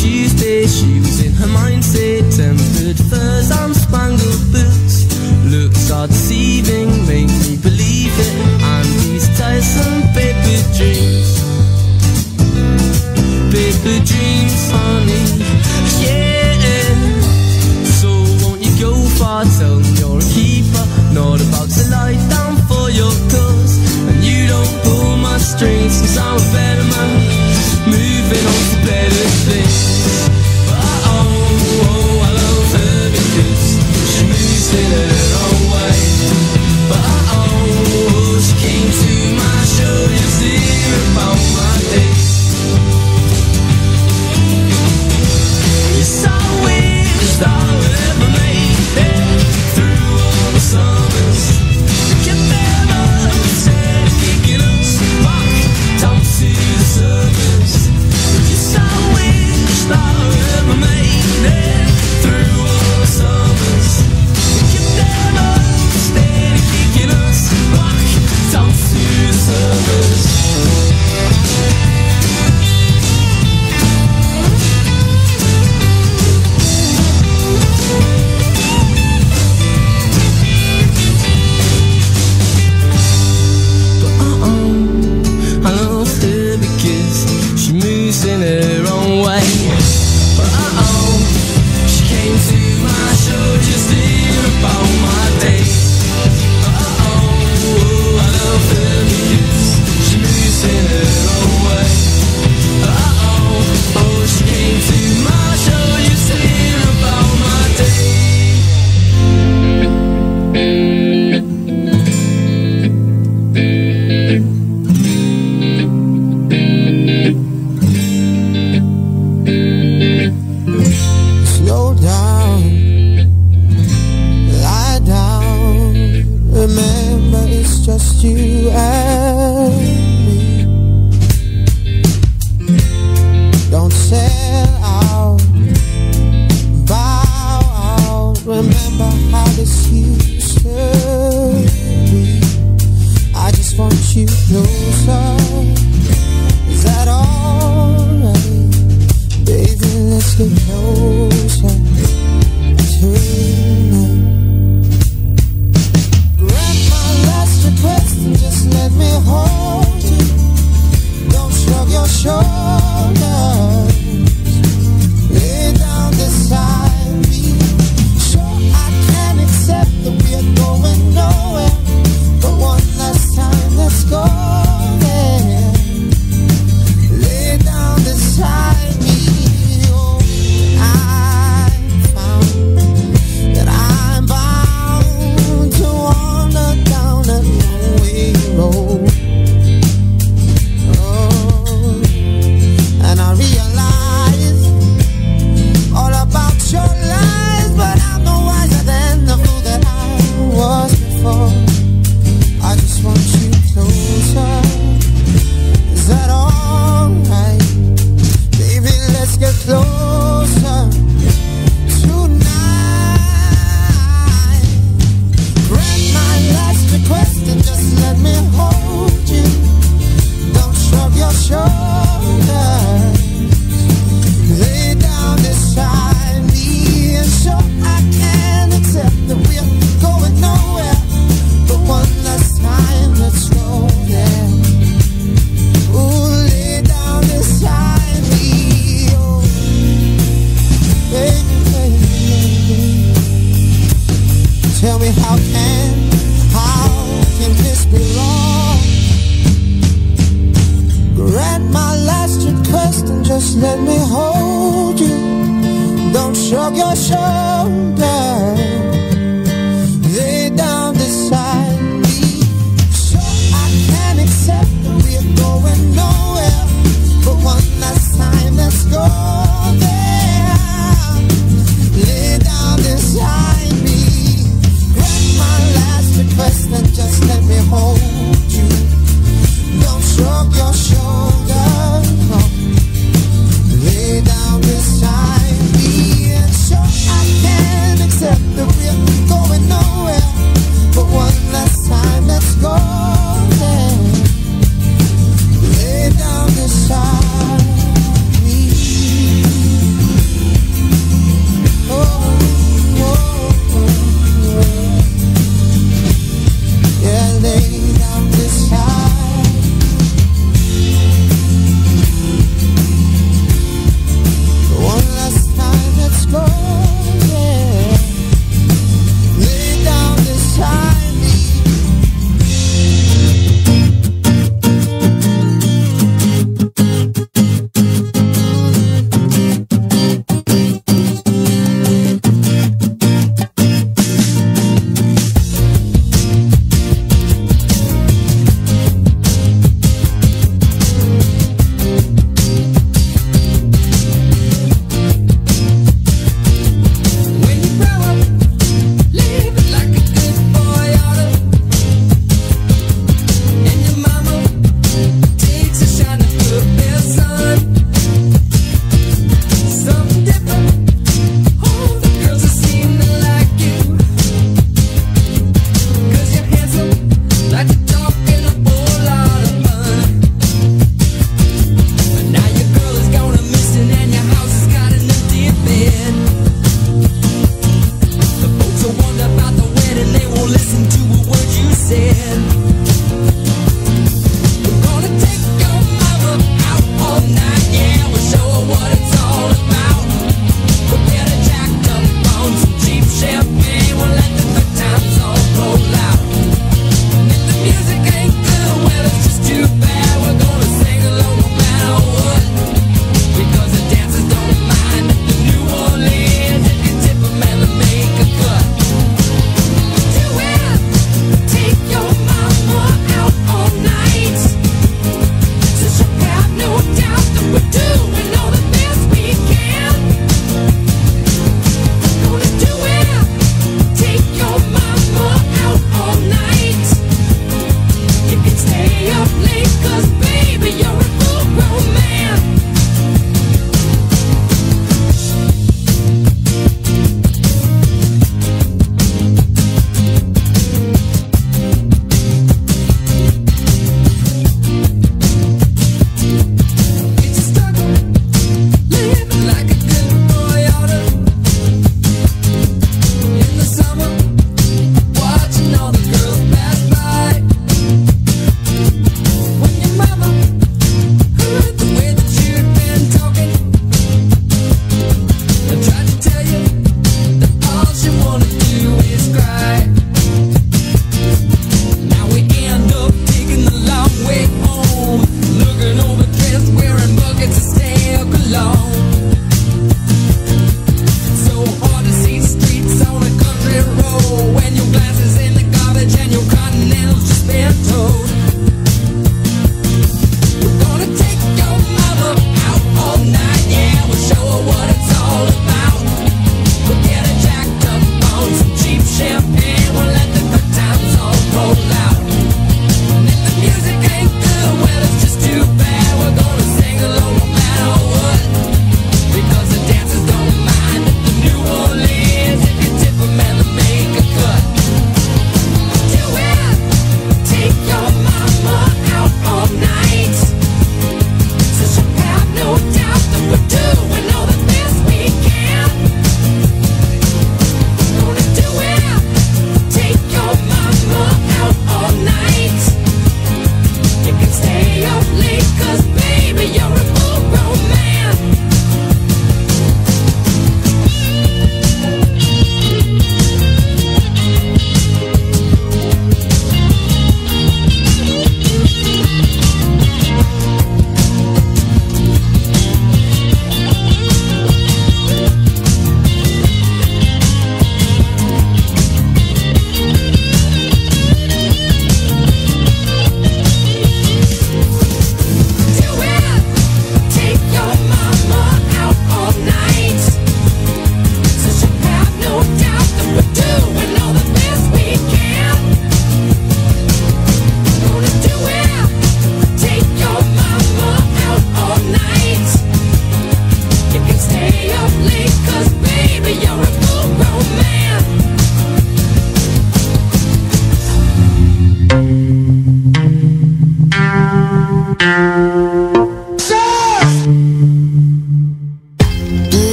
Tuesday she was in her mindset, tempered furs and spangled boots. Looks are deceiving, make me believe it, and these tiresome paper dreams. Paper dreams, honey, yeah. So won't you go far, tell me you're a keeper, not about to lie down for your cause. And you don't pull my strings, cause I'm a better man, moving on to better things. But oh, I love her because she moves in her own way. But oh, she came to my show just to hear about my day. Yes, I wish I would ever made it through all the summers. Get them up instead of kicking us back down to the surface. Yes, I wish I would ever made it through all the summers. Get them up instead of kicking us back down to the surface. In her own way. But she came to my show just to hear about my day. But I love her because she moves in her own way. But she came to my show just to hear about my day. Just you and me. Don't sell out, bow out. Remember how this used to be. I just want you closer. Is that alright? Baby, let's get closer tonight. Just let me hold you. Don't shrug your shoulders. Lay down beside me. Sure, I can accept that we're going nowhere, but one last time, let's go there. Lay down beside me. Oh, I found that I'm bound to wander down a road. Oh, and I realize all about your lies, but I'm no wiser than the fool that I was before. I just want you closer. Is that alright? Baby, let's get closer tonight. Grant my last request and just let me hold you. Don't shrug your shoulders. Lay down beside me, and so I can accept that we're going nowhere, but one last time, let's go there. Ooh, lay down beside me. Oh, baby, baby, baby. Tell me how can this be wrong? Grant my last request and just let me hold you. Don't shrug your shoulders.